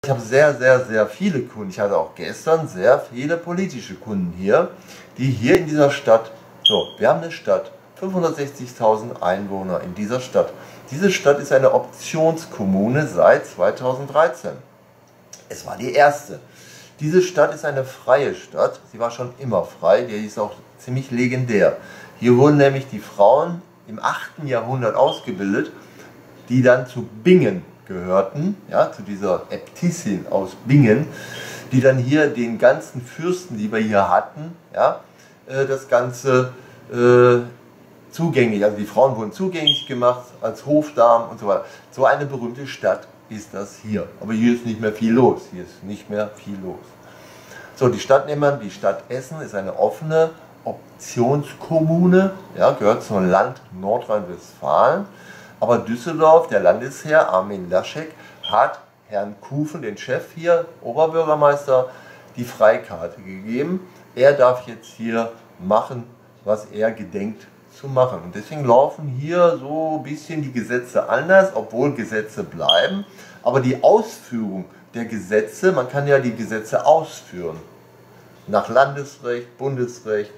ich habe sehr viele Kunden. Ich hatte auch gestern sehr viele politische Kunden hier, die hier in dieser Stadt, so, wir haben eine Stadt, 560.000 Einwohner in dieser Stadt. Diese Stadt ist eine Optionskommune seit 2013. Es war die erste. Diese Stadt ist eine freie Stadt. Sie war schon immer frei. Die ist auch ziemlich legendär. Hier wurden nämlich die Frauen im 8. Jahrhundert ausgebildet, die dann zu Bingen gehörten, ja, zu dieser Äbtissin aus Bingen, die dann hier den ganzen Fürsten, die wir hier hatten, ja, das Ganze zugänglich, also die Frauen wurden zugänglich gemacht als Hofdamen und so weiter. So eine berühmte Stadt ist das hier. Aber hier ist nicht mehr viel los. Hier ist nicht mehr viel los. So, die Stadt nehmen wir, die Stadt Essen ist eine offene Optionskommune, ja, gehört zum Land Nordrhein-Westfalen. Aber Düsseldorf, der Landesherr Armin Laschet, hat Herrn Kufen, den Chef hier, Oberbürgermeister, die Freikarte gegeben. Er darf jetzt hier machen, was er gedenkt zu machen. Und deswegen laufen hier so ein bisschen die Gesetze anders, obwohl Gesetze bleiben. Aber die Ausführung der Gesetze, man kann ja die Gesetze ausführen. Nach Landesrecht, Bundesrecht,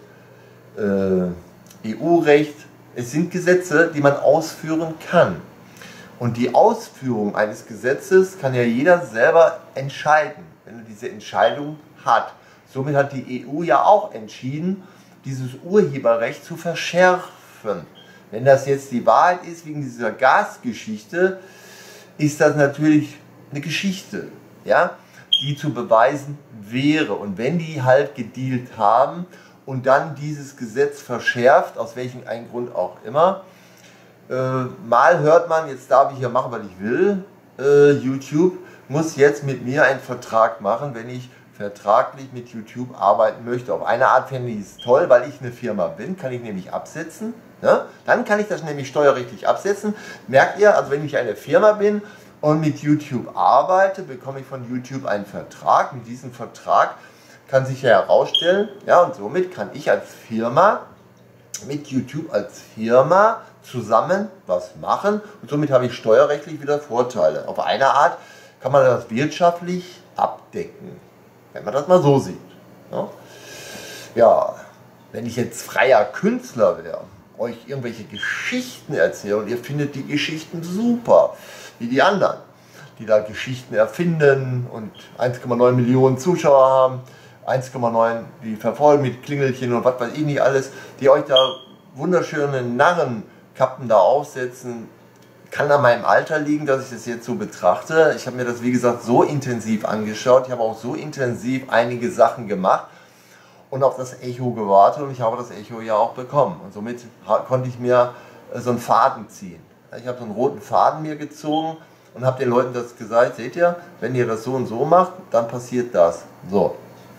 EU-Recht. Es sind Gesetze, die man ausführen kann. Und die Ausführung eines Gesetzes kann ja jeder selber entscheiden, wenn er diese Entscheidung hat. Somit hat die EU ja auch entschieden, dieses Urheberrecht zu verschärfen. Wenn das jetzt die Wahrheit ist, wegen dieser Gasgeschichte, ist das natürlich eine Geschichte, ja, die zu beweisen wäre. Und wenn die halt gedealt haben und dann dieses Gesetz verschärft, aus welchem einen Grund auch immer, mal hört man, jetzt darf ich hier machen, was ich will, YouTube muss jetzt mit mir einen Vertrag machen, wenn ich vertraglich mit YouTube arbeiten möchte. Auf eine Art fände ich es toll, weil ich eine Firma bin, kann ich nämlich absetzen. Ne? Dann kann ich das nämlich steuerrechtlich absetzen. Merkt ihr, also wenn ich eine Firma bin und mit YouTube arbeite, bekomme ich von YouTube einen Vertrag. Mit diesem Vertrag kann sich ja herausstellen, ja, und somit kann ich als Firma mit YouTube als Firma zusammen was machen und somit habe ich steuerrechtlich wieder Vorteile. Auf eine Art kann man das wirtschaftlich abdecken, wenn man das mal so sieht. Ja, ja, wenn ich jetzt freier Künstler wäre, euch irgendwelche Geschichten erzähle und ihr findet die Geschichten super, wie die anderen, die da Geschichten erfinden und 1,9 Millionen Zuschauer haben, 1,9, die verfolgen mit Klingelchen und was weiß ich nicht alles, die euch da wunderschöne Narrenkappen da aufsetzen, kann an meinem Alter liegen, dass ich das jetzt so betrachte. Ich habe mir das, wie gesagt, so intensiv angeschaut, ich habe auch so intensiv einige Sachen gemacht und auf das Echo gewartet und ich habe das Echo ja auch bekommen. Und somit konnte ich mir so einen Faden ziehen. Ich habe so einen roten Faden mir gezogen und habe den Leuten das gesagt, seht ihr, wenn ihr das so und so macht, dann passiert das. So.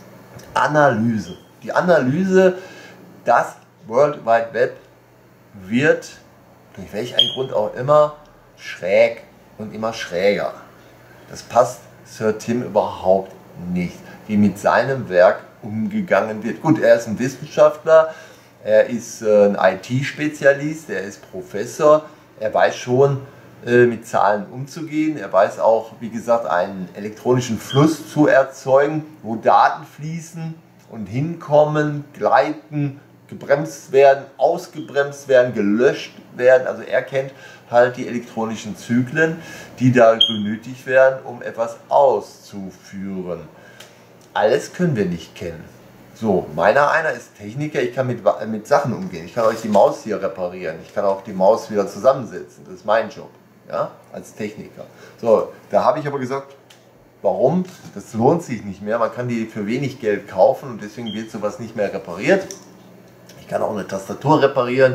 Analyse. Die Analyse, das World Wide Web wird, durch welch einen Grund auch immer, schräg und immer schräger. Das passt Sir Tim überhaupt nicht, wie mit seinem Werk umgegangen wird. Gut, er ist ein Wissenschaftler, er ist ein IT-Spezialist, er ist Professor, er weiß schon, mit Zahlen umzugehen. Er weiß auch, wie gesagt, einen elektronischen Fluss zu erzeugen, wo Daten fließen und hinkommen, gleiten, gebremst werden, ausgebremst werden, gelöscht werden. Also er kennt halt die elektronischen Zyklen, die da benötigt werden, um etwas auszuführen. Alles können wir nicht kennen. So, einer ist Techniker, ich kann mit Sachen umgehen. Ich kann euch die Maus hier reparieren, ich kann auch die Maus wieder zusammensetzen. Das ist mein Job. Ja, als Techniker. So, da habe ich aber gesagt, warum? Das lohnt sich nicht mehr. Man kann die für wenig Geld kaufen und deswegen wird sowas nicht mehr repariert. Ich kann auch eine Tastatur reparieren.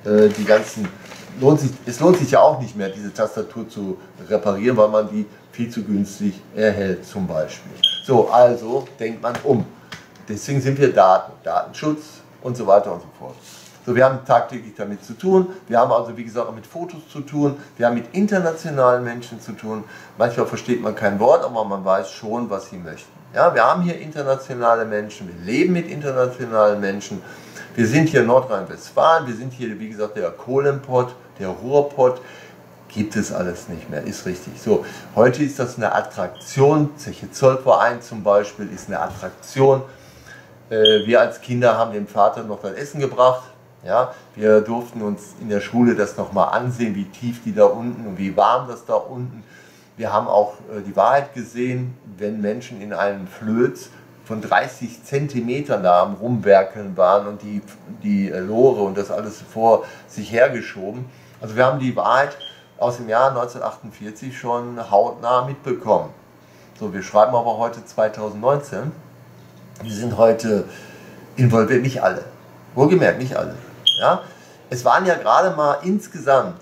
Es lohnt sich ja auch nicht mehr, diese Tastatur zu reparieren, weil man die viel zu günstig erhält zum Beispiel. So, also denkt man um. Deswegen sind wir Datenschutz und so weiter und so fort. So, wir haben tagtäglich damit zu tun, wir haben also wie gesagt auch mit Fotos zu tun, wir haben mit internationalen Menschen zu tun. Manchmal versteht man kein Wort, aber man weiß schon, was sie möchten. Ja, wir haben hier internationale Menschen, wir leben mit internationalen Menschen. Wir sind hier in Nordrhein-Westfalen, wir sind hier wie gesagt der Kohlenpott, der Ruhrpott. gibt es alles nicht mehr, ist richtig. So, heute ist das eine Attraktion, Zeche Zollverein zum Beispiel ist eine Attraktion. Wir als Kinder haben dem Vater noch das Essen gebracht. Ja, wir durften uns in der Schule das nochmal ansehen, wie tief die da unten und wie warm das da unten. Wir haben auch die Wahrheit gesehen, wenn Menschen in einem Flöz von 30 Zentimetern da am Rumwerkeln waren und die Lore und das alles vor sich hergeschoben. Also wir haben die Wahrheit aus dem Jahr 1948 schon hautnah mitbekommen. So, wir schreiben aber heute 2019. Wir sind heute involviert, nicht alle. Wohlgemerkt, nicht alle. Ja? Es waren ja gerade mal insgesamt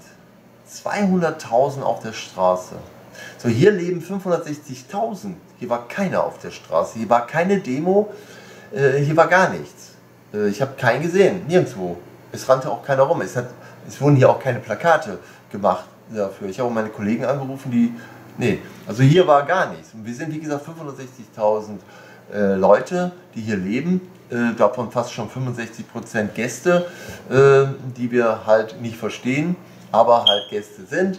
200.000 auf der Straße. So, hier leben 560.000. Hier war keiner auf der Straße. Hier war keine Demo. Hier war gar nichts. Ich habe keinen gesehen. Nirgendwo. Es rannte auch keiner rum. Es wurden hier auch keine Plakate gemacht dafür. Ich habe auch meine Kollegen angerufen, die... Nee, also hier war gar nichts. Und wir sind, wie gesagt, 560.000 Leute, die hier leben. Davon fast schon 65% Gäste, die wir halt nicht verstehen, aber halt Gäste sind.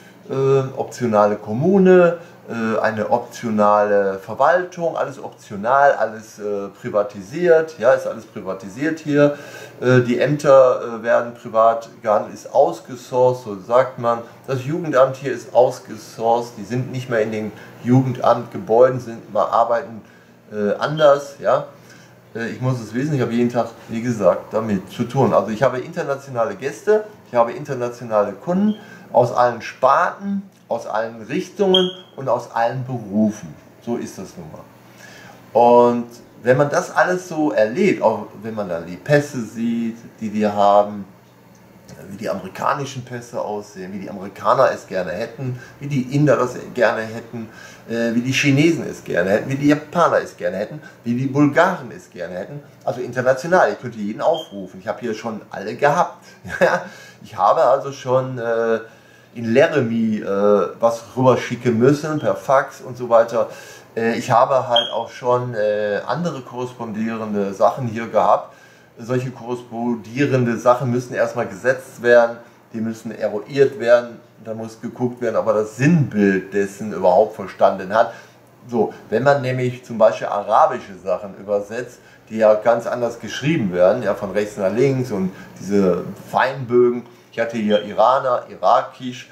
Optionale Kommune, eine optionale Verwaltung, alles optional, alles privatisiert, ja, ist alles privatisiert hier. Die Ämter werden privat gehandelt, ist ausgesourced, so sagt man. Das Jugendamt hier ist ausgesourced, die sind nicht mehr in den Jugendamtgebäuden, arbeiten anders, ja. Ich muss es wissen, ich habe jeden Tag, wie gesagt, damit zu tun. Also ich habe internationale Gäste, ich habe internationale Kunden aus allen Sparten, aus allen Richtungen und aus allen Berufen. So ist das nun mal. Und wenn man das alles so erlebt, auch wenn man dann die Pässe sieht, die wir haben, wie die amerikanischen Pässe aussehen, wie die Amerikaner es gerne hätten, wie die Inder das gerne hätten, wie die Chinesen es gerne hätten, wie die Japaner es gerne hätten, wie die Bulgaren es gerne hätten. Also international, ich könnte jeden aufrufen. Ich habe hier schon alle gehabt. Ich habe also schon in Laramie was rüber schicken müssen, per Fax und so weiter. Ich habe halt auch schon andere korrespondierende Sachen hier gehabt. Solche korrespondierende Sachen müssen erstmal gesetzt werden, die müssen eruiert werden, da muss geguckt werden, ob er das Sinnbild dessen überhaupt verstanden hat. So, wenn man nämlich zum Beispiel arabische Sachen übersetzt, die ja ganz anders geschrieben werden, ja, von rechts nach links und diese Feinbögen. Ich hatte hier Iraner, Irakisch,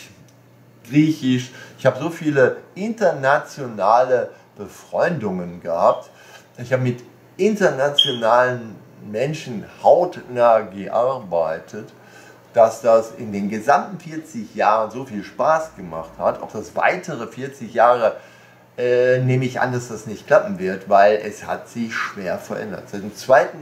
Griechisch. Ich habe so viele internationale Befreundungen gehabt. Ich habe mit internationalen Menschen hautnah gearbeitet, dass das in den gesamten 40 Jahren so viel Spaß gemacht hat. Ob das weitere 40 Jahre nehme ich an, dass das nicht klappen wird, weil es hat sich schwer verändert. Seit dem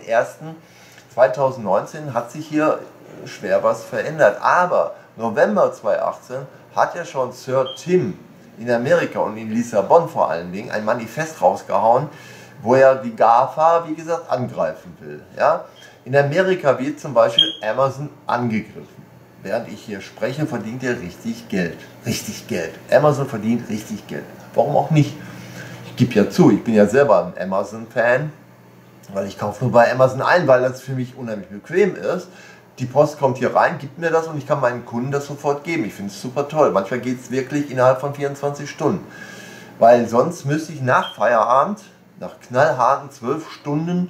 2.1.2019 hat sich hier schwer was verändert. Aber November 2018 hat ja schon Sir Tim in Amerika und in Lissabon vor allen Dingen ein Manifest rausgehauen, wo er die GAFA, wie gesagt, angreifen will. Ja? In Amerika wird zum Beispiel Amazon angegriffen. Während ich hier spreche, verdient er richtig Geld. Richtig Geld. Amazon verdient richtig Geld. Warum auch nicht? Ich gebe ja zu, ich bin ja selber ein Amazon-Fan, weil ich kaufe nur bei Amazon ein, weil das für mich unheimlich bequem ist. Die Post kommt hier rein, gibt mir das und ich kann meinen Kunden das sofort geben. Ich finde es super toll. Manchmal geht es wirklich innerhalb von 24 Stunden. Weil sonst müsste ich nach Feierabend, nach knallharten 12 Stunden,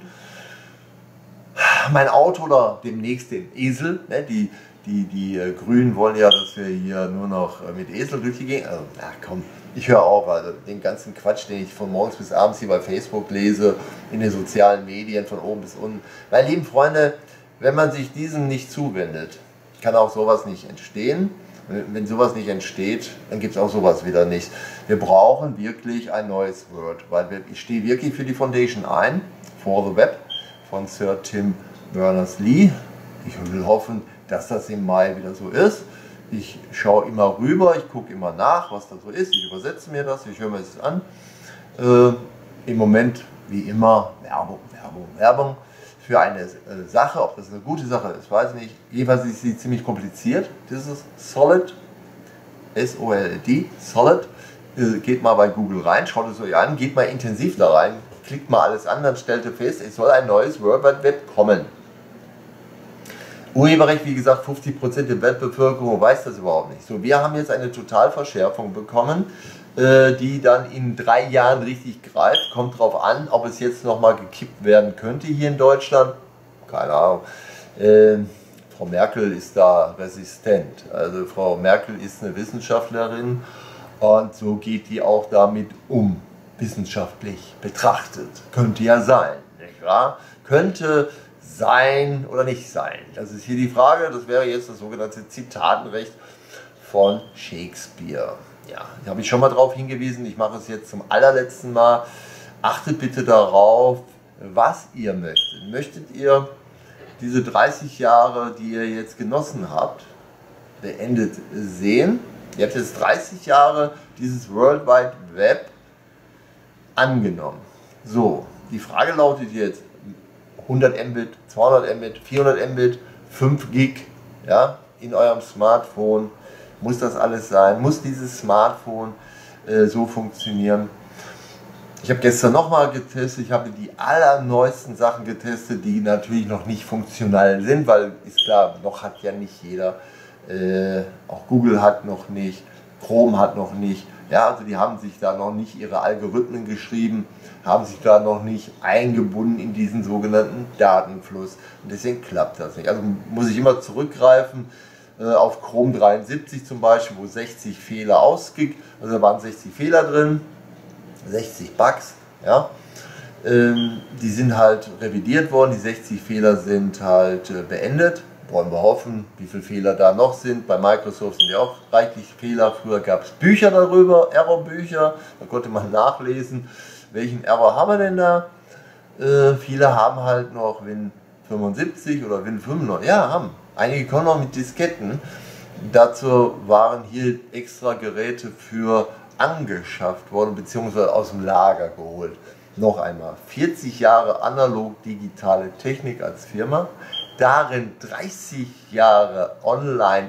mein Auto oder demnächst den Esel, ne, die Grünen wollen ja, dass wir hier nur noch mit Esel durch die Gegend, also na komm, ich höre auf, also den ganzen Quatsch, den ich von morgens bis abends hier bei Facebook lese, in den sozialen Medien, von oben bis unten. Meine lieben Freunde, wenn man sich diesem nicht zuwendet, kann auch sowas nicht entstehen. Wenn sowas nicht entsteht, dann gibt es auch sowas wieder nicht. Wir brauchen wirklich ein neues Word, weil ich stehe wirklich für die Foundation ein, For the Web, von Sir Tim Berners-Lee. Ich will hoffen, dass das im Mai wieder so ist. Ich schaue immer rüber, ich gucke immer nach, was da so ist. Ich übersetze mir das, ich höre mir das an. Im Moment, wie immer, Werbung, Werbung, Werbung für eine Sache. Ob das eine gute Sache ist, weiß ich nicht. Jedenfalls ist sie ziemlich kompliziert. Das ist Solid, S-O-L-D, Solid. Geht mal bei Google rein, schaut es euch an, geht mal intensiv da rein, klickt mal alles an, dann stellt ihr fest, es soll ein neues World Wide Web kommen. Urheberrecht, wie gesagt, 50% der Weltbevölkerung weiß das überhaupt nicht. So, wir haben jetzt eine Totalverschärfung bekommen, die dann in 3 Jahren richtig greift. Kommt drauf an, ob es jetzt nochmal gekippt werden könnte hier in Deutschland. Keine Ahnung. Frau Merkel ist da resistent. Also Frau Merkel ist eine Wissenschaftlerin und so geht die auch damit um, wissenschaftlich betrachtet. Könnte ja sein, nicht wahr? Könnte sein oder nicht sein. Das ist hier die Frage, das wäre jetzt das sogenannte Zitatenrecht von Shakespeare. Ja, da habe ich schon mal darauf hingewiesen, ich mache es jetzt zum allerletzten Mal. Achtet bitte darauf, was ihr möchtet. Möchtet ihr diese 30 Jahre, die ihr jetzt genossen habt, beendet sehen? Ihr habt jetzt 30 Jahre dieses World Wide Web angenommen. So, die Frage lautet jetzt, 100 Mbit, 200 Mbit, 400 Mbit, 5 Gig, ja, in eurem Smartphone. Muss das alles sein? Muss dieses Smartphone so funktionieren? Ich habe gestern nochmal getestet, ich habe die allerneuesten Sachen getestet, die natürlich noch nicht funktional sind, weil ist klar, noch hat ja nicht jeder, auch Google hat noch nicht, Chrome hat noch nicht, ja, also die haben sich da noch nicht ihre Algorithmen geschrieben, haben sich da noch nicht eingebunden in diesen sogenannten Datenfluss und deswegen klappt das nicht. Also muss ich immer zurückgreifen auf Chrome 73 zum Beispiel, wo 60 Fehler ausgibt, also da waren 60 Fehler drin, 60 Bugs, ja, die sind halt revidiert worden, die 60 Fehler sind halt beendet. Wollen wir hoffen, wie viele Fehler da noch sind. Bei Microsoft sind ja auch reichlich Fehler. Früher gab es Bücher darüber, Error-Bücher, da konnte man nachlesen, welchen Error haben wir denn da. Viele haben halt noch Win75 oder Win95, ja, haben. Einige kommen noch mit Disketten. Dazu waren hier extra Geräte für angeschafft worden, beziehungsweise aus dem Lager geholt. Noch einmal, 40 Jahre analog-digitale Technik als Firma, darin 30 Jahre online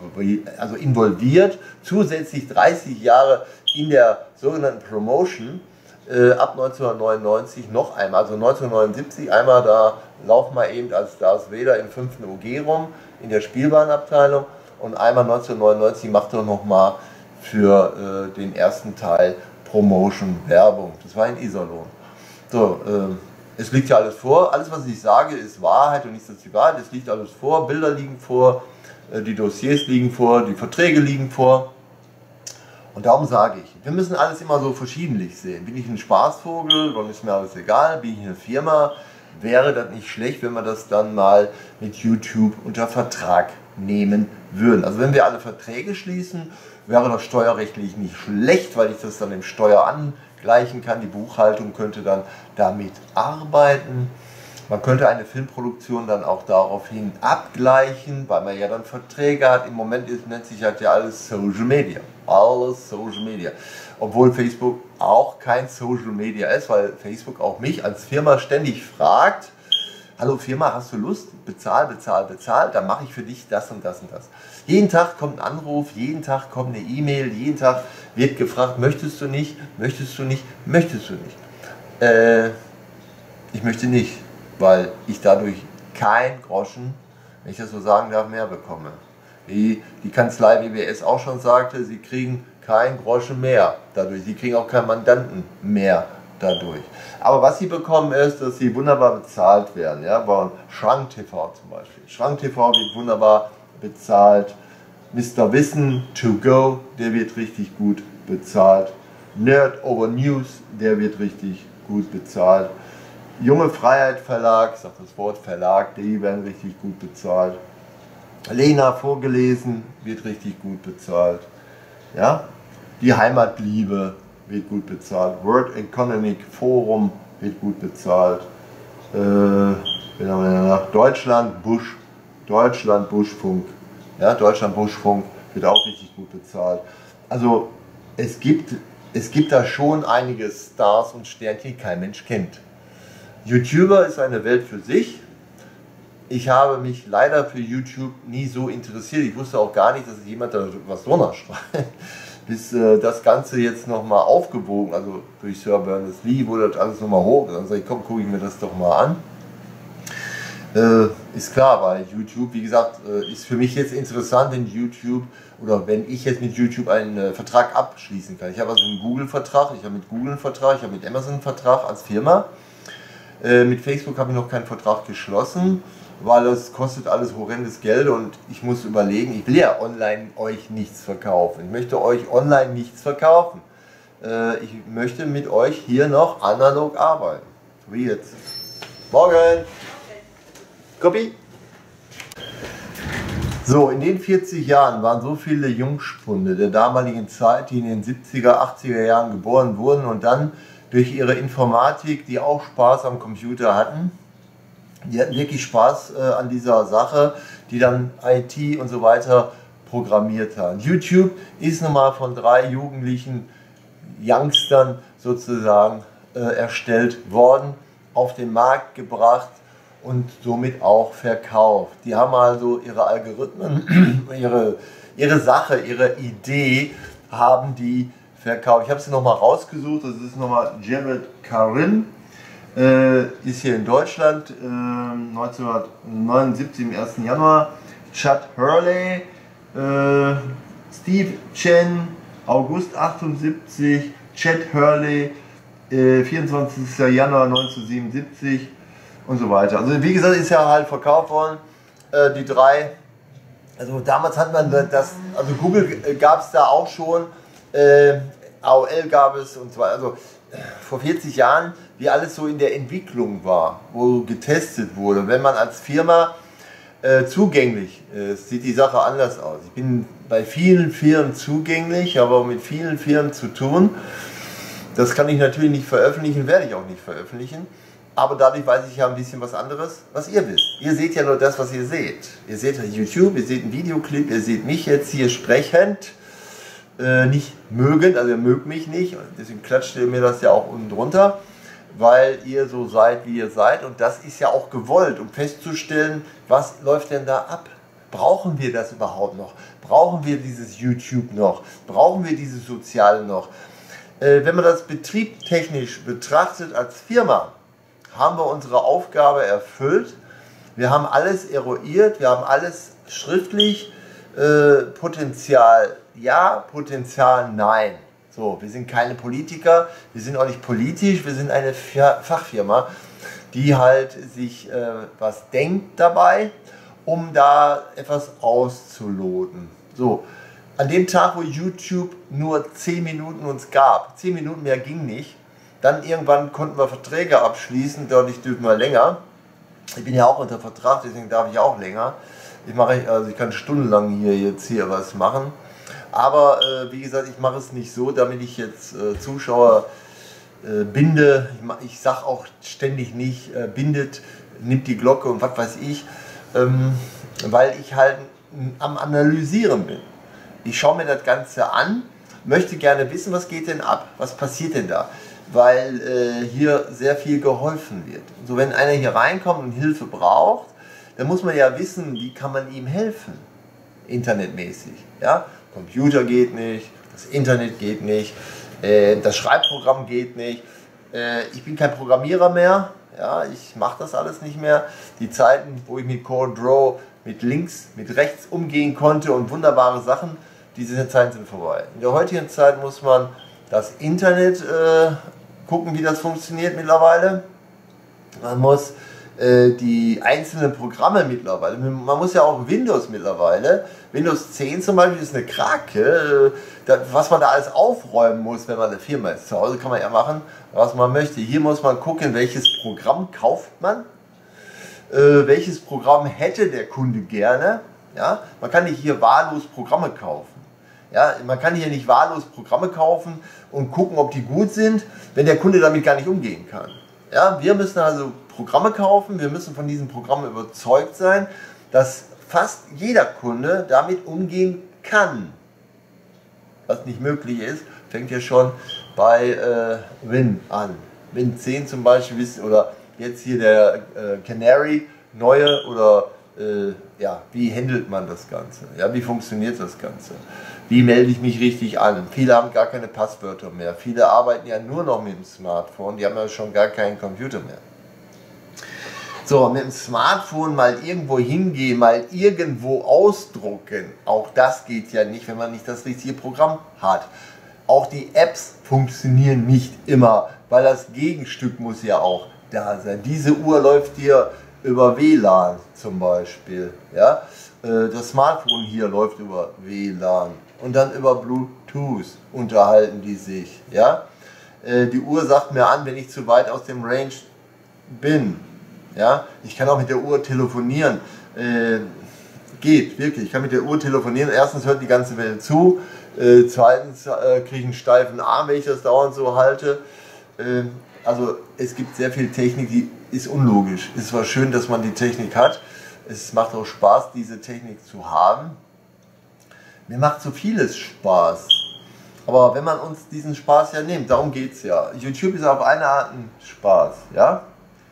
involviert, zusätzlich 30 Jahre in der sogenannten Promotion, ab 1999 noch einmal, also 1979 einmal, da laufen wir eben als Darth Vader im 5. OG rum, in der Spielwarenabteilung, und einmal 1999 macht er nochmal für den ersten Teil Promotion, Werbung. Das war in Iserlohn. So, es liegt ja alles vor. Alles, was ich sage, ist Wahrheit und nichts als die Wahrheit. Es liegt alles vor. Bilder liegen vor, die Dossiers liegen vor, die Verträge liegen vor. Und darum sage ich, wir müssen alles immer so verschiedentlich sehen. Bin ich ein Spaßvogel, dann ist mir alles egal. Bin ich eine Firma, wäre das nicht schlecht, wenn wir das dann mal mit YouTube unter Vertrag nehmen würden. Also wenn wir alle Verträge schließen, wäre das steuerrechtlich nicht schlecht, weil ich das dann im Steuer angleichen kann. Die Buchhaltung könnte dann damit arbeiten. Man könnte eine Filmproduktion dann auch daraufhin abgleichen, weil man ja dann Verträge hat. Im Moment nennt sich halt ja alles Social Media. Alles Social Media. Obwohl Facebook auch kein Social Media ist, weil Facebook auch mich als Firma ständig fragt, hallo Firma, hast du Lust? Bezahl, bezahl, bezahl, dann mache ich für dich das und das und das. Jeden Tag kommt ein Anruf, jeden Tag kommt eine E-Mail, jeden Tag wird gefragt, möchtest du nicht, möchtest du nicht, möchtest du nicht? Ich möchte nicht, weil ich dadurch kein Groschen, wenn ich das so sagen darf, mehr bekomme. Wie die Kanzlei WBS auch schon sagte, sie kriegen kein Groschen mehr dadurch, sie kriegen auch keinen Mandanten mehr dadurch. Aber was sie bekommen ist, dass sie wunderbar bezahlt werden. Ja? Bei Schrank TV zum Beispiel. Schrank TV wird wunderbar bezahlt. Mr. Wissen to go, der wird richtig gut bezahlt. Nerd Over News, der wird richtig gut bezahlt. Junge Freiheit Verlag, ich sage das Wort Verlag, die werden richtig gut bezahlt. Lena vorgelesen, wird richtig gut bezahlt. Ja? Die Heimatliebe wird gut bezahlt. World Economic Forum wird gut bezahlt. Deutschland Buschfunk. Ja, Deutschland Buschfunk wird auch richtig gut bezahlt. Also es gibt da schon einige Stars und Sternchen, die kein Mensch kennt. YouTuber ist eine Welt für sich. Ich habe mich leider für YouTube nie so interessiert. Ich wusste auch gar nicht, dass jemand da was drunter schreibt. Bis das Ganze jetzt nochmal aufgewogen, also durch Sir Berners-Lee wurde das alles nochmal hoch. Dann sage ich, komm, gucke ich mir das doch mal an. Ist klar, weil YouTube, wie gesagt, ist für mich jetzt interessant, wenn YouTube oder wenn ich jetzt mit YouTube einen Vertrag abschließen kann. Ich habe also einen Google-Vertrag, ich habe mit Google einen Vertrag, ich habe mit Amazon einen Vertrag als Firma. Mit Facebook habe ich noch keinen Vertrag geschlossen, weil das kostet alles horrendes Geld und ich muss überlegen, ich will ja online euch nichts verkaufen. Ich möchte euch online nichts verkaufen. Ich möchte mit euch hier noch analog arbeiten. Wie jetzt. Morgen! Copy! So, in den 40 Jahren waren so viele Jungspunde der damaligen Zeit, die in den 70er, 80er Jahren geboren wurden und dann durch ihre Informatik, die auch Spaß am Computer hatten. Die hatten wirklich Spaß an dieser Sache, die dann IT und so weiter programmiert haben. YouTube ist nun mal von 3 jugendlichen Youngstern sozusagen erstellt worden, auf den Markt gebracht und somit auch verkauft. Die haben also ihre Algorithmen, ihre Sache, ihre Idee haben die verkauft. Ich habe sie nochmal rausgesucht, das ist nochmal Jared Karim, ist hier in Deutschland, 1979 im 1. Januar, Chad Hurley, Steve Chen, August 78, Chad Hurley, 24. Januar 1977 und so weiter. Also wie gesagt, ist ja halt verkauft worden, die 3. Also damals hat man das, also Google gab es da auch schon, AOL gab es und zwar, also vor 40 Jahren, wie alles so in der Entwicklung war, wo getestet wurde. Wenn man als Firma zugänglich ist, sieht die Sache anders aus. Ich bin bei vielen Firmen zugänglich, habe auch mit vielen Firmen zu tun. Das kann ich natürlich nicht veröffentlichen, werde ich auch nicht veröffentlichen. Aber dadurch weiß ich ja ein bisschen was anderes, was ihr wisst. Ihr seht ja nur das, was ihr seht. Ihr seht YouTube, ihr seht einen Videoclip, ihr seht mich jetzt hier sprechend. Nicht mögen, also ihr mögt mich nicht, deswegen klatscht ihr mir das ja auch unten drunter, weil ihr so seid, wie ihr seid und das ist ja auch gewollt, um festzustellen, was läuft denn da ab? Brauchen wir das überhaupt noch? Brauchen wir dieses YouTube noch? Brauchen wir dieses Soziale noch? Wenn man das betriebstechnisch betrachtet als Firma, haben wir unsere Aufgabe erfüllt. Wir haben alles eruiert, wir haben alles schriftlich, Potenzial ja, Potenzial nein. So, wir sind keine Politiker, wir sind auch nicht politisch, wir sind eine Fachfirma, die halt sich was denkt dabei, um da etwas auszuloten. So, an dem Tag, wo YouTube nur 10 Minuten uns gab, 10 Minuten mehr ging nicht, dann irgendwann konnten wir Verträge abschließen, dadurch dürfen wir länger. Ich bin ja auch unter Vertrag, deswegen darf ich auch länger. Ich kann stundenlang hier was machen. Aber wie gesagt, ich mache es nicht so, damit ich jetzt Zuschauer binde. Ich sage auch ständig nicht, bindet, nimmt die Glocke und was weiß ich, weil ich halt am Analysieren bin. Ich schaue mir das Ganze an, möchte gerne wissen, was geht denn ab, was passiert denn da, weil hier sehr viel geholfen wird. So, wenn einer hier reinkommt und Hilfe braucht, dann muss man ja wissen, wie kann man ihm helfen, internetmäßig. Ja? Computer geht nicht, das Internet geht nicht, das Schreibprogramm geht nicht. Ich bin kein Programmierer mehr, ja, ich mache das alles nicht mehr. Die Zeiten, wo ich mit CorelDRAW mit links, mit rechts umgehen konnte und wunderbare Sachen, diese Zeiten sind vorbei. In der heutigen Zeit muss man das Internet gucken, wie das funktioniert mittlerweile. Man muss die einzelnen Programme mittlerweile, man muss ja auch Windows mittlerweile, Windows 10 zum Beispiel ist eine Krake, was man da alles aufräumen muss, wenn man eine Firma ist. Zu Hause kann man ja machen, was man möchte. Hier muss man gucken, welches Programm kauft man, welches Programm hätte der Kunde gerne. Ja? Man kann nicht hier wahllos Programme kaufen. Ja? Man kann hier nicht wahllos Programme kaufen und gucken, ob die gut sind, wenn der Kunde damit gar nicht umgehen kann. Ja? Wir müssen also Programme kaufen, wir müssen von diesen Programmen überzeugt sein, dass fast jeder Kunde damit umgehen kann. Was nicht möglich ist, fängt ja schon bei Win an. Win 10 zum Beispiel, oder jetzt hier der Canary, neue, oder ja, wie handelt man das Ganze? Ja, wie funktioniert das Ganze? Wie melde ich mich richtig an? Viele haben gar keine Passwörter mehr. Viele arbeiten ja nur noch mit dem Smartphone, die haben ja schon gar keinen Computer mehr. So, mit dem Smartphone mal irgendwo hingehen, mal irgendwo ausdrucken, auch das geht ja nicht, wenn man nicht das richtige Programm hat. Auch die Apps funktionieren nicht immer, weil das Gegenstück muss ja auch da sein. Diese Uhr läuft hier über WLAN zum Beispiel. Ja? Das Smartphone hier läuft über WLAN und dann über Bluetooth unterhalten die sich. Ja? Die Uhr sagt mir an, wenn ich zu weit aus dem Range bin. Ja? Ich kann auch mit der Uhr telefonieren. Geht, wirklich. Ich kann mit der Uhr telefonieren. Erstens hört die ganze Welt zu. Zweitens kriege ich einen steifen Arm, wenn ich das dauernd so halte. Also es gibt sehr viel Technik, die ist unlogisch. Es ist zwar schön, dass man die Technik hat. Es macht auch Spaß, diese Technik zu haben. Mir macht so vieles Spaß. Aber wenn man uns diesen Spaß ja nimmt, darum geht es ja. YouTube ist auf eine Art ein Spaß. Ja?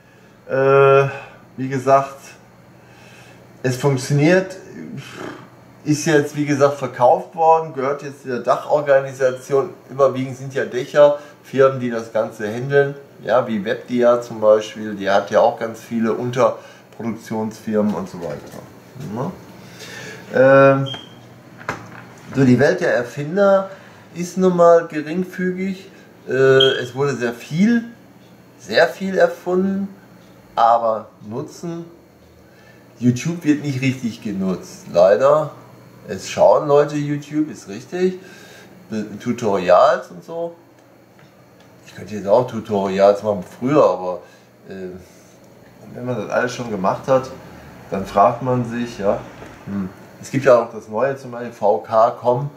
Wie gesagt, es funktioniert. Ist jetzt, wie gesagt, verkauft worden, gehört jetzt der Dachorganisation. Überwiegend sind ja Dächerfirmen, die das Ganze handeln. Ja, wie Webdia zum Beispiel, die hat ja auch ganz viele Unterproduktionsfirmen und so weiter. Ja. So, die Welt der Erfinder ist nun mal geringfügig. Es wurde sehr viel erfunden, aber Nutzen. YouTube wird nicht richtig genutzt, leider. Es schauen Leute YouTube, ist richtig. Tutorials und so. Ich könnte jetzt auch Tutorials machen früher, aber wenn man das alles schon gemacht hat, dann fragt man sich, ja. Es gibt ja auch das Neue, zum Beispiel VK.com,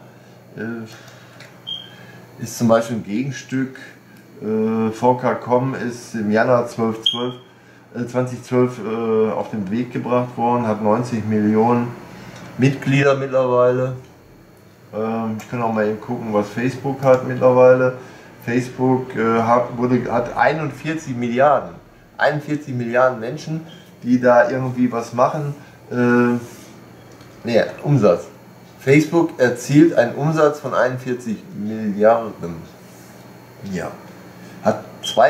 ist zum Beispiel ein Gegenstück. VK.com ist im Januar 2012 auf den Weg gebracht worden, hat 90 Millionen Mitglieder mittlerweile. Ich kann auch mal eben gucken, was Facebook hat mittlerweile. Facebook hat 41 Milliarden Menschen, die da irgendwie was machen. Umsatz. Facebook erzielt einen Umsatz von 41 Milliarden. Ja. Hat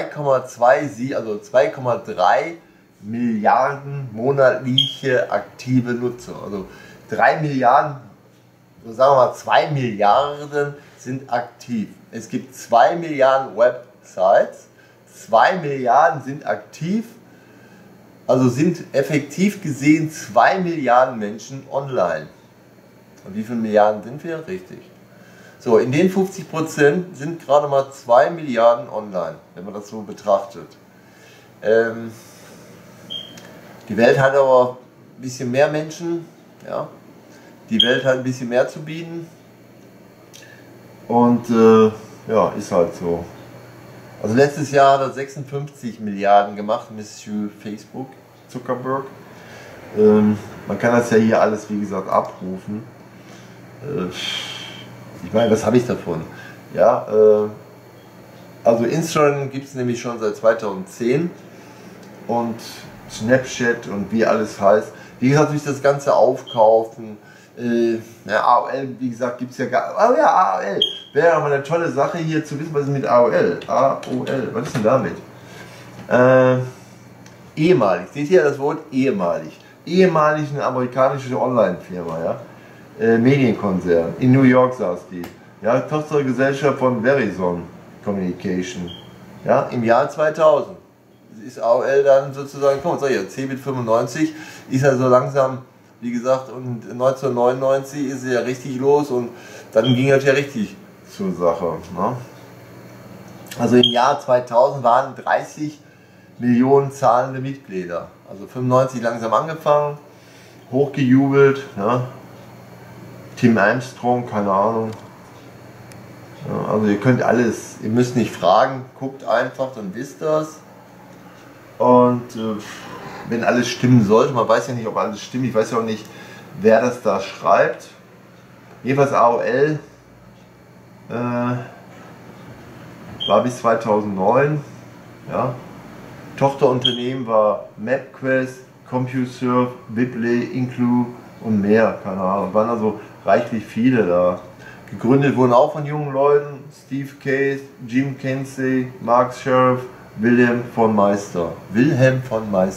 2,3 Milliarden monatliche aktive Nutzer. Also 3 Milliarden, sagen wir mal 2 Milliarden sind aktiv. Es gibt 2 Milliarden Websites, 2 Milliarden sind aktiv, also sind effektiv gesehen 2 Milliarden Menschen online. Und wie viele Milliarden sind wir? Richtig. So, in den 50% sind gerade mal 2 Milliarden online, wenn man das so betrachtet. Die Welt hat aber ein bisschen mehr Menschen, ja. Die Welt hat ein bisschen mehr zu bieten. Und ja, ist halt so. Also letztes Jahr hat er 56 Milliarden gemacht, Monsieur Facebook, Zuckerberg. Man kann das ja hier alles, wie gesagt, abrufen. Ich meine, was habe ich davon? Ja, also Instagram gibt es nämlich schon seit 2010 und Snapchat und wie alles heißt. Wie gesagt, durch das ganze Aufkaufen, AOL, wie gesagt, gibt es ja gar. Oh ja, AOL. Wäre aber eine tolle Sache hier zu wissen, was ist mit AOL. AOL, was ist denn damit? Ehemalig, seht ihr das Wort ehemalig? Ehemalig eine amerikanische Online-Firma, ja? Medienkonzern. In New York saß die. Ja, Tochtergesellschaft von Verizon Communication. Ja, im Jahr 2000 ist AOL dann sozusagen, komm, sag ich, Cebit 95 ist ja so langsam, wie gesagt, und 1999 ist es ja richtig los und dann ging es ja richtig zur Sache. Ne? Also im Jahr 2000 waren 30 Millionen zahlende Mitglieder. Also 95 langsam angefangen, hochgejubelt. Ne? Tim Armstrong, keine Ahnung. Ja, also ihr könnt alles, ihr müsst nicht fragen, guckt einfach, dann wisst das. Und wenn alles stimmen sollte, man weiß ja nicht, ob alles stimmt, ich weiß ja auch nicht, wer das da schreibt. Jedenfalls AOL war bis 2009, ja. Tochterunternehmen war MapQuest, CompuServe, Bibley, Inclu und mehr, keine Ahnung, waren also reichlich viele da. Gegründet wurden auch von jungen Leuten, Steve Case, Jim Kensey, Mark Sheriff, Wilhelm von Meister.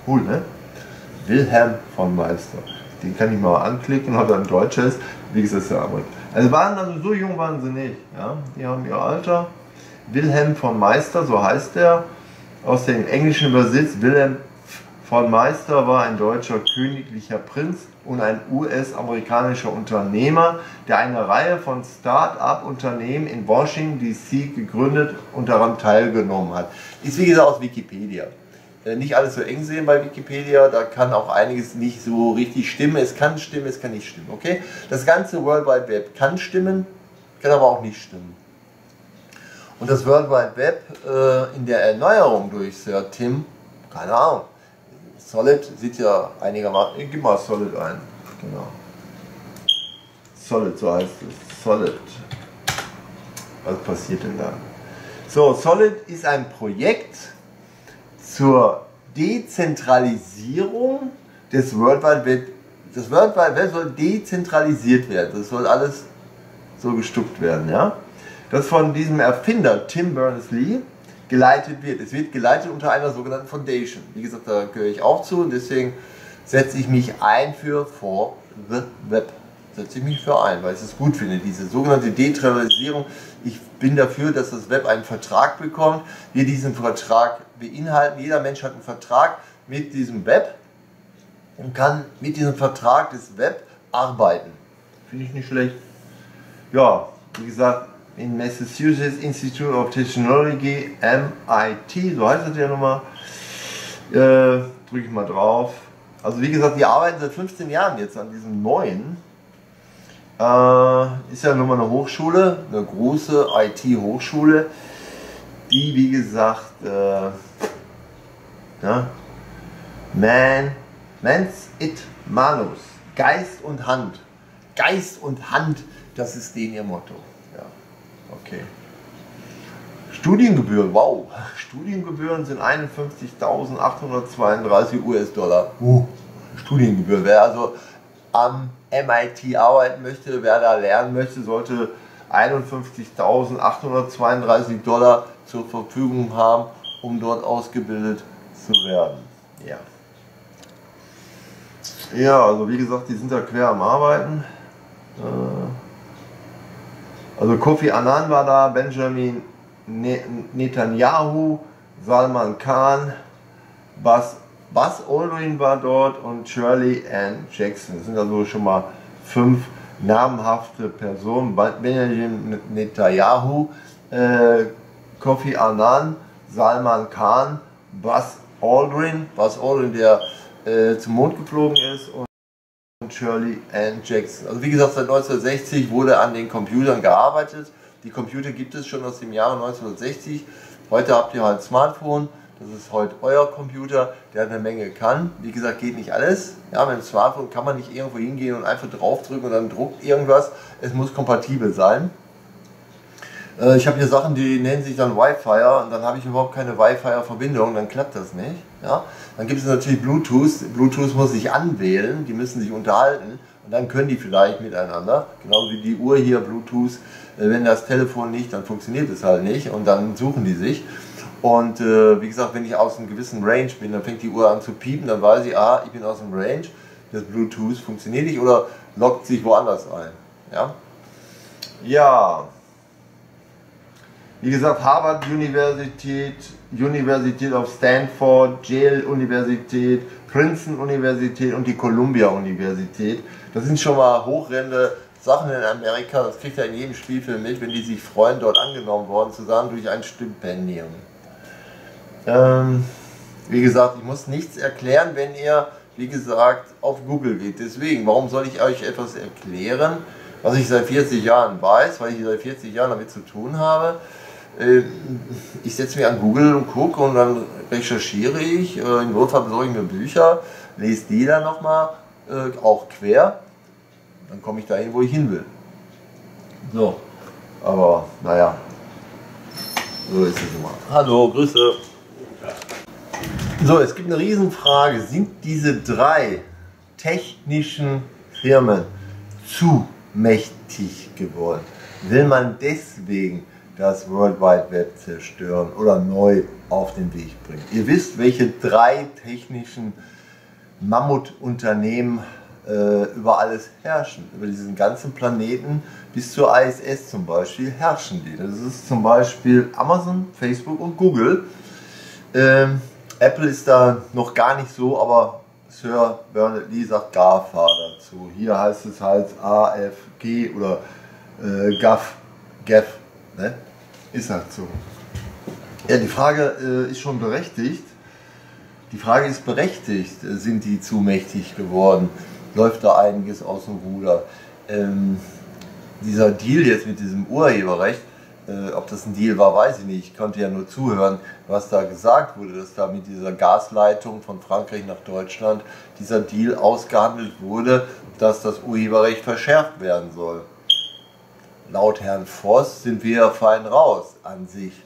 Cool, ne? Wilhelm von Meister. Den kann ich mal anklicken, ob er ein Deutscher ist. Wie gesagt, ja, aber also so jung waren sie nicht. Ja? Die haben ihr Alter. Wilhelm von Meister, so heißt er. Aus dem Englischen übersetzt. Wilhelm von Meister war ein deutscher königlicher Prinz und ein US-amerikanischer Unternehmer, der eine Reihe von Start-up-Unternehmen in Washington DC gegründet und daran teilgenommen hat. Ist wie gesagt aus Wikipedia. Nicht alles so eng sehen bei Wikipedia, da kann auch einiges nicht so richtig stimmen. Es kann stimmen, es kann nicht stimmen, okay? Das ganze World Wide Web kann stimmen, kann aber auch nicht stimmen. Und das World Wide Web in der Erneuerung durch Sir Tim, keine Ahnung, Solid sieht ja einigermaßen, gib mal Solid ein, genau. Solid, so heißt es, Solid. Was passiert denn da? So, Solid ist ein Projekt zur Dezentralisierung des World Wide Web. Das World Wide Web soll dezentralisiert werden. Das soll alles so gestuckt werden, ja. Das von diesem Erfinder Tim Berners-Lee geleitet wird. Es wird geleitet unter einer sogenannten Foundation. Wie gesagt, da gehöre ich auch zu und deswegen setze ich mich ein für For the Web. Setze ich mich für ein, weil ich es gut finde, diese sogenannte Dezentralisierung. Ich bin dafür, dass das Web einen Vertrag bekommt, wir diesen Vertrag beinhalten. Jeder Mensch hat einen Vertrag mit diesem Web und kann mit diesem Vertrag des Web arbeiten. Finde ich nicht schlecht. Ja, wie gesagt, in Massachusetts Institute of Technology, MIT, so heißt es ja nochmal, drücke ich mal drauf. Also wie gesagt, die arbeiten seit 15 Jahren jetzt an diesem neuen. Ist ja nun mal eine Hochschule, eine große IT-Hochschule, die wie gesagt, ja, Mens it manus, Geist und Hand. Geist und Hand, das ist denen ihr Motto. Ja, okay. Studiengebühren, wow, Studiengebühren sind 51.832 US-Dollar. Studiengebühren, wer also am MIT arbeiten möchte, wer da lernen möchte, sollte 51.832 Dollar zur Verfügung haben, um dort ausgebildet zu werden. Ja. Ja, also wie gesagt, die sind da quer am Arbeiten. Also Kofi Annan war da, Benjamin Netanyahu, Salman Khan, Buzz Aldrin war dort und Shirley Ann Jackson. Das sind also schon mal 5 namhafte Personen. Benjamin Netanyahu, Kofi Annan, Salman Khan, Buzz Aldrin, der zum Mond geflogen ist, und Shirley Ann Jackson. Also wie gesagt, seit 1960 wurde an den Computern gearbeitet. Die Computer gibt es schon aus dem Jahre 1960. Heute habt ihr halt ein Smartphone. Das ist heute euer Computer, der eine Menge kann. Wie gesagt, geht nicht alles. Ja, mit dem Smartphone kann man nicht irgendwo hingehen und einfach draufdrücken und dann druckt irgendwas. Es muss kompatibel sein. Ich habe hier Sachen, die nennen sich dann Wi-Fi und dann habe ich überhaupt keine Wi-Fi-Verbindung, dann klappt das nicht. Ja? Dann gibt es natürlich Bluetooth. Bluetooth muss sich anwählen, die müssen sich unterhalten und dann können die vielleicht miteinander. Genauso wie die Uhr hier, Bluetooth. Wenn das Telefon nicht, dann funktioniert es halt nicht und dann suchen die sich. Und wie gesagt, wenn ich aus einem gewissen Range bin, dann fängt die Uhr an zu piepen, dann weiß ich, ich bin aus dem Range, das Bluetooth funktioniert nicht oder loggt sich woanders ein. Ja. Ja. Wie gesagt, Harvard Universität, University of Stanford, Yale Universität, Princeton Universität und die Columbia Universität. Das sind schon mal hochrende Sachen in Amerika, das kriegt er in jedem Spielfilm mit, wenn die sich freuen, dort angenommen worden zu sein durch ein Stipendium. Wie gesagt, ich muss nichts erklären, wenn ihr, wie gesagt, auf Google geht. Deswegen, warum soll ich euch etwas erklären, was ich seit 40 Jahren weiß, weil ich seit 40 Jahren damit zu tun habe. Ich setze mich an Google und gucke und dann recherchiere ich. Im Notfall besorge ich mir Bücher, lese die dann nochmal, auch quer. Dann komme ich dahin, wo ich hin will. So, aber naja, so ist es immer. Hallo, Grüße. So, es gibt eine Riesenfrage. Sind diese 3 technischen Firmen zu mächtig geworden? Will man deswegen das World Wide Web zerstören oder neu auf den Weg bringen. Ihr wisst, welche 3 technischen Mammutunternehmen über alles herrschen. Über diesen ganzen Planeten bis zur ISS zum Beispiel herrschen die. Das ist zum Beispiel Amazon, Facebook und Google. Apple ist da noch gar nicht so, aber Sir Bernard-Lee sagt GAFA dazu. Hier heißt es halt AFG oder GAF, ne? Ist halt so. Ja, die Frage ist schon berechtigt. Die Frage ist berechtigt. Sind die zu mächtig geworden? Läuft da einiges aus dem Ruder? Dieser Deal jetzt mit diesem Urheberrecht, ob das ein Deal war, weiß ich nicht. Ich konnte ja nur zuhören, was da gesagt wurde, dass da mit dieser Gasleitung von Frankreich nach Deutschland dieser Deal ausgehandelt wurde, dass das Urheberrecht verschärft werden soll. Laut Herrn Voss sind wir ja fein raus an sich.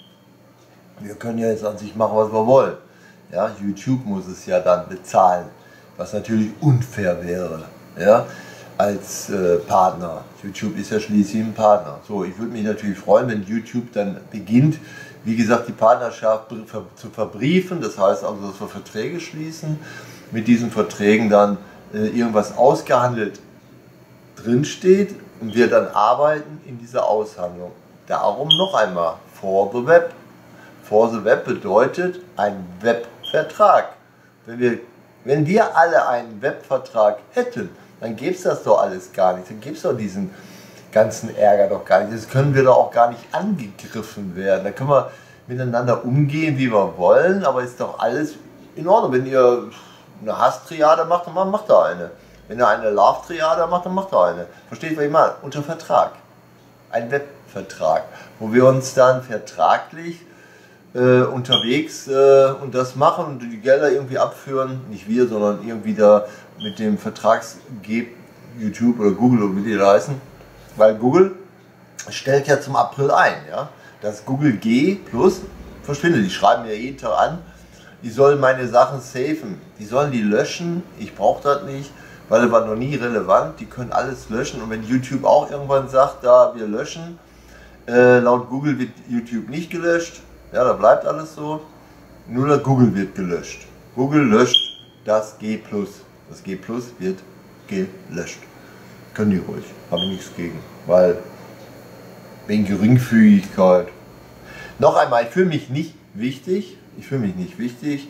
Wir können ja jetzt an sich machen, was wir wollen. Ja, YouTube muss es ja dann bezahlen, was natürlich unfair wäre, ja, als Partner. YouTube ist ja schließlich ein Partner. So, ich würde mich natürlich freuen, wenn YouTube dann beginnt, wie gesagt, die Partnerschaft zu verbriefen. Das heißt also, dass wir Verträge schließen, mit diesen Verträgen dann irgendwas ausgehandelt drinsteht und wir dann arbeiten in dieser Aushandlung. Darum noch einmal, for the web. For the web bedeutet ein Webvertrag. Wenn wir alle einen Webvertrag hätten, dann gäbe es das doch alles gar nicht. Dann gäbe es doch diesen ganzen Ärger doch gar nicht. Das können wir doch auch gar nicht angegriffen werden. Da können wir miteinander umgehen, wie wir wollen, aber ist doch alles in Ordnung. Wenn ihr eine Hasstriade macht, dann macht da eine. Wenn ihr eine Love-Triade macht, dann macht da eine. Versteht, was ich meine? Unter Vertrag. Ein Webvertrag, wo wir uns dann vertraglich unterwegs und das machen und die Gelder irgendwie abführen, nicht wir, sondern irgendwie da mit dem Vertragsgeber YouTube oder Google oder wie die da heißen, weil Google stellt ja zum April ein, ja, das Google G Plus verschwindet, die schreiben mir jeden Tag an, die sollen meine Sachen safen, die sollen die löschen, ich brauche das nicht, weil das war noch nie relevant, die können alles löschen und wenn YouTube auch irgendwann sagt, da wir löschen, laut Google wird YouTube nicht gelöscht. Ja, da bleibt alles so. Nur der Google wird gelöscht. Google löscht das G+. Das G+ wird gelöscht. Können die ruhig. Habe ich nichts gegen. Weil wegen Geringfügigkeit. Noch einmal, ich fühle mich nicht wichtig. Ich fühle mich nicht wichtig.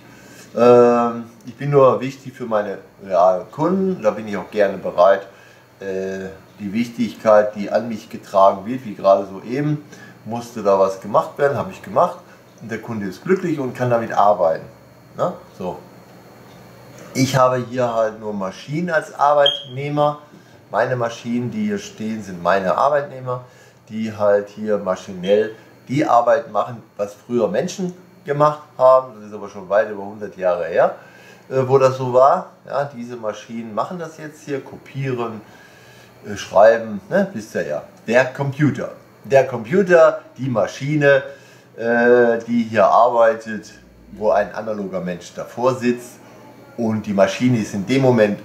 Ich bin nur wichtig für meine realen Kunden. Da bin ich auch gerne bereit, die Wichtigkeit, die an mich getragen wird, wie gerade soeben, musste da was gemacht werden, habe ich gemacht. Und der Kunde ist glücklich und kann damit arbeiten. Na? So. Ich habe hier halt nur Maschinen als Arbeitnehmer. Meine Maschinen, die hier stehen, sind meine Arbeitnehmer, die halt hier maschinell die Arbeit machen, was früher Menschen gemacht haben. Das ist aber schon weit über 100 Jahre her, wo das so war. Ja, diese Maschinen machen das jetzt hier, kopieren, schreiben, ne? Wisst ihr ja. Der Computer, die Maschine, die hier arbeitet, wo ein analoger Mensch davor sitzt und die Maschine ist in dem Moment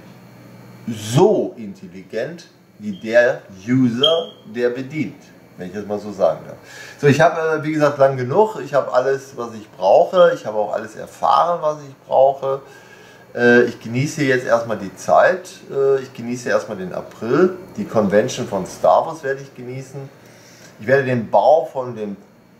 so intelligent wie der User, der bedient, wenn ich das mal so sagen darf. So, ich habe, wie gesagt, lang genug, ich habe alles, was ich brauche, ich habe auch alles erfahren, was ich brauche. Ich genieße jetzt erstmal die Zeit, ich genieße erstmal den April, die Convention von Star Wars werde ich genießen. Ich werde den Bau von dem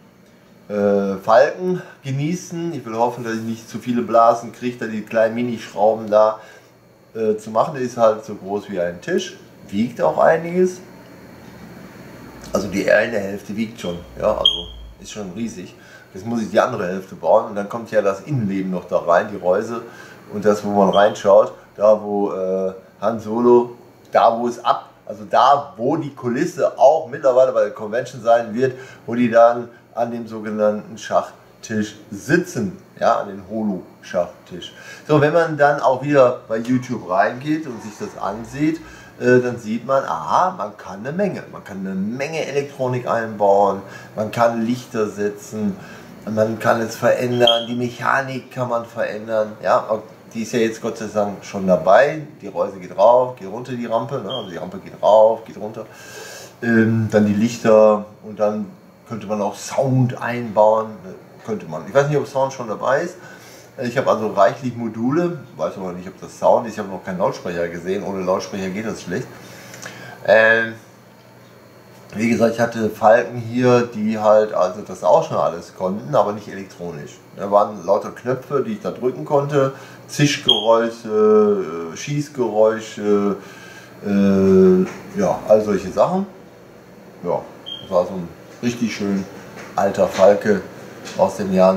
Falken genießen. Ich will hoffen, dass ich nicht zu viele Blasen kriege, da die kleinen Minischrauben da zu machen. Der ist halt so groß wie ein Tisch, wiegt auch einiges. Also die eine Hälfte wiegt schon, ja, also ist schon riesig. Jetzt muss ich die andere Hälfte bauen und dann kommt ja das Innenleben noch da rein, die Reuse und das, wo man reinschaut, da wo Han Solo, da wo es also da wo die Kulisse auch mittlerweile bei der Convention sein wird, wo die dann an dem sogenannten Schachtisch sitzen, ja, an den Holo-Schachtisch. So, wenn man dann auch wieder bei YouTube reingeht und sich das ansieht, dann sieht man, aha, man kann eine Menge Elektronik einbauen, man kann Lichter setzen, man kann es verändern, die Mechanik kann man verändern, ja, die ist ja jetzt Gott sei Dank schon dabei, die Reuse geht rauf, geht runter die Rampe, ne? Also die Rampe geht rauf, geht runter, dann die Lichter und dann könnte man auch Sound einbauen, könnte man. Ich weiß nicht, ob Sound schon dabei ist. Ich habe also reichlich Module, weiß aber nicht, ob das Sound ist. Ich habe noch keinen Lautsprecher gesehen, ohne Lautsprecher geht das schlecht. Wie gesagt, ich hatte Falken hier, die halt also das auch schon alles konnten, aber nicht elektronisch. Da waren lauter Knöpfe, die ich da drücken konnte, Zischgeräusche, Schießgeräusche, ja, all solche Sachen. Ja, das war so ein richtig schön alter Falke aus dem Jahr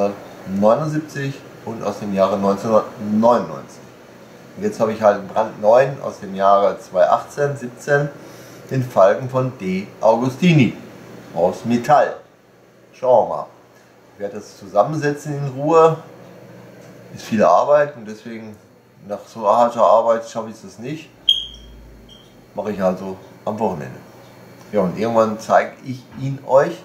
1979 und aus dem Jahre 1999. Und jetzt habe ich halt einen brandneuen aus dem Jahre 2018, 17, den Falken von D. Agostini aus Metall. Schauen wir mal. Ich werde das zusammensetzen in Ruhe. Ist viel Arbeit und deswegen nach so harter Arbeit schaffe ich das nicht. Mache ich also am Wochenende. Ja, und irgendwann zeige ich ihn euch.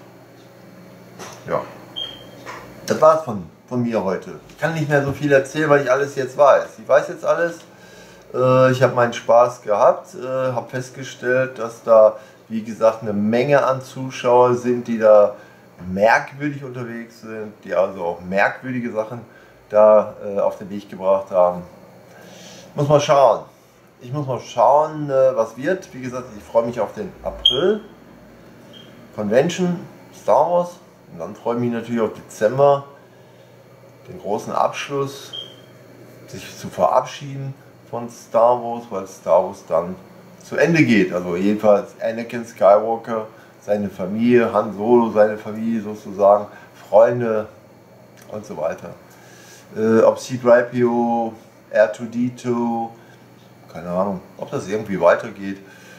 Ja, das war's von mir heute. Ich kann nicht mehr so viel erzählen, weil ich alles jetzt weiß. Ich weiß jetzt alles. Ich habe meinen Spaß gehabt, habe festgestellt, dass da, wie gesagt, eine Menge an Zuschauer sind, die da merkwürdig unterwegs sind, die also auch merkwürdige Sachen da auf den Weg gebracht haben. Muss mal schauen. Ich muss mal schauen, was wird. Wie gesagt, ich freue mich auf den April Convention Star Wars und dann freue ich mich natürlich auf Dezember, den großen Abschluss, sich zu verabschieden von Star Wars, weil Star Wars dann zu Ende geht. Also jedenfalls Anakin Skywalker, seine Familie, Han Solo, seine Familie sozusagen, Freunde und so weiter. Ob C-3PO, R2-D2, keine Ahnung, ob das irgendwie weitergeht,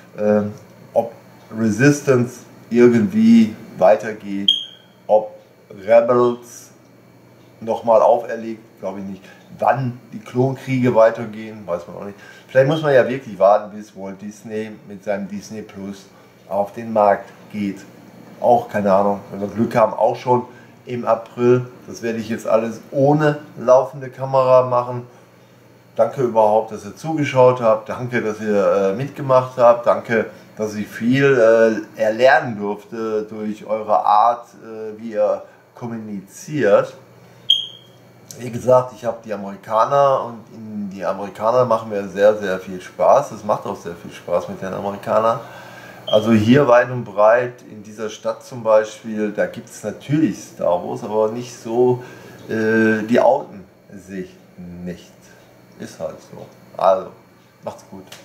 ob Resistance irgendwie weitergeht, ob Rebels nochmal auferlegt, glaube ich nicht. Wann die Klonkriege weitergehen, weiß man auch nicht. Vielleicht muss man ja wirklich warten, bis Walt Disney mit seinem Disney Plus auf den Markt geht. Auch keine Ahnung, wenn wir Glück haben, auch schon im April. Das werde ich jetzt alles ohne laufende Kamera machen. Danke überhaupt, dass ihr zugeschaut habt. Danke, dass ihr mitgemacht habt. Danke, dass ich viel erlernen durfte durch eure Art, wie ihr kommuniziert. Wie gesagt, ich habe die Amerikaner und die Amerikaner machen mir sehr, sehr viel Spaß. Es macht auch sehr viel Spaß mit den Amerikanern. Also hier weit und breit, in dieser Stadt zum Beispiel, da gibt es natürlich Star Wars, aber nicht so, die outen sich nicht. Ist halt so. Also, macht's gut.